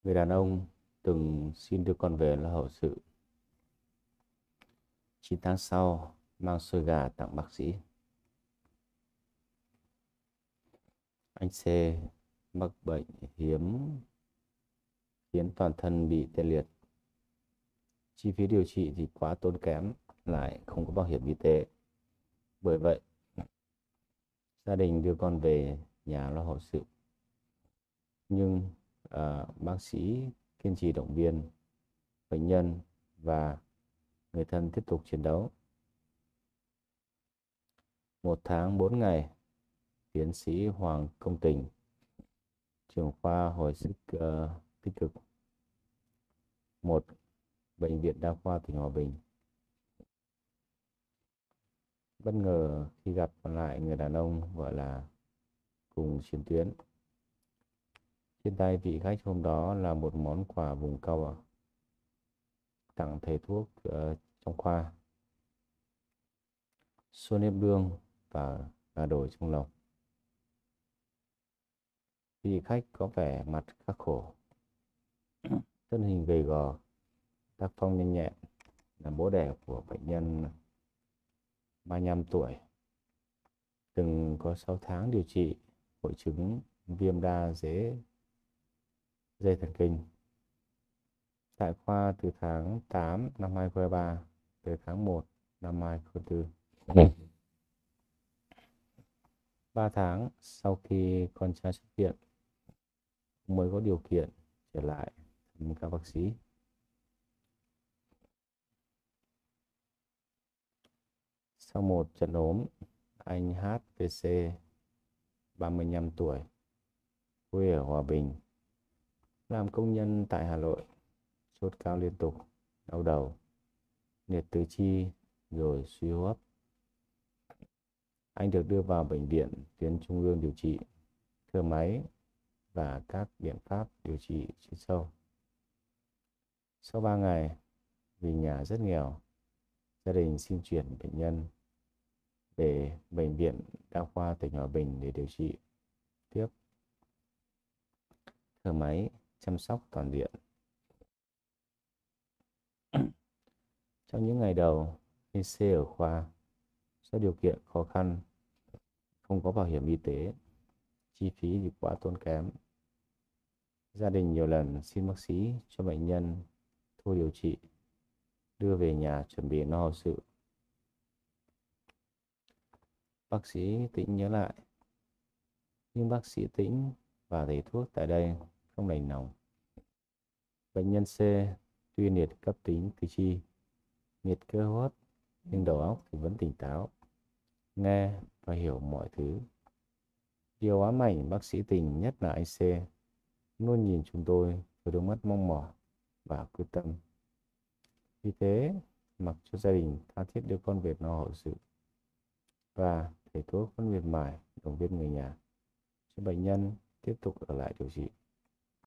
Người đàn ông từng xin đưa con về lo hậu sự. 9 tháng sau, mang xôi gà tặng bác sĩ. Anh C mắc bệnh hiếm khiến toàn thân bị tê liệt. Chi phí điều trị thì quá tốn kém, lại không có bảo hiểm y tế. Bởi vậy, gia đình đưa con về nhà lo hậu sự. Nhưng bác sĩ kiên trì động viên bệnh nhân và người thân tiếp tục chiến đấu. 1 tháng 4 ngày, tiến sĩ Hoàng Công Tình, trưởng khoa hồi sức tích cực 1, Bệnh viện Đa khoa tỉnh Hòa Bình, bất ngờ khi gặp lại người đàn ông gọi là cùng chiến tuyến. Trên tay vị khách hôm đó là một món quà vùng cao tặng thầy thuốc trong khoa, xôi nếp lương và gà đồi trong lồng. Vị khách có vẻ mặt khắc khổ, thân hình gầy gò, tác phong nhanh nhẹn, là bố đẻ của bệnh nhân 35 tuổi, từng có 6 tháng điều trị hội chứng viêm đa dây thần kinh tại khoa từ tháng 8 năm 2023 tới tháng 1 năm 2024. 3 tháng sau khi con trai xuất viện, mới có điều kiện trở lại thăm các bác sĩ. Sau một trận ốm, anh HVC 35 tuổi, quê ở Hòa Bình, làm công nhân tại Hà Nội, sốt cao liên tục, đau đầu, liệt tứ chi rồi suy hô hấp. Anh được đưa vào bệnh viện tuyến trung ương điều trị, thở máy và các biện pháp điều trị chuyên sâu. Sau 3 ngày, vì nhà rất nghèo, gia đình xin chuyển bệnh nhân về Bệnh viện Đa khoa tỉnh Hòa Bình để điều trị tiếp, thở máy, chăm sóc toàn diện. Trong những ngày đầu, AC ở khoa, do điều kiện khó khăn, không có bảo hiểm y tế, chi phí thì quá tốn kém. Gia đình nhiều lần xin bác sĩ cho bệnh nhân thôi điều trị, đưa về nhà chuẩn bị lo hậu sự. Bác sĩ Tĩnh nhớ lại, nhưng bác sĩ Tĩnh và thầy thuốc tại đây không đành lòng. Bệnh nhân C tuy liệt cấp tính tứ chi, liệt cơ hô hấp, nhưng đầu óc thì vẫn tỉnh táo, nghe và hiểu mọi thứ. Điều ám ảnh bác sĩ Tình nhất là anh C luôn nhìn chúng tôi với đôi mắt mong mỏi và quyết tâm. Vì thế, mặc cho gia đình tha thiết đưa con về lo hậu sự, và thầy thuốc vẫn miệt mài động viên người nhà cho bệnh nhân tiếp tục ở lại điều trị.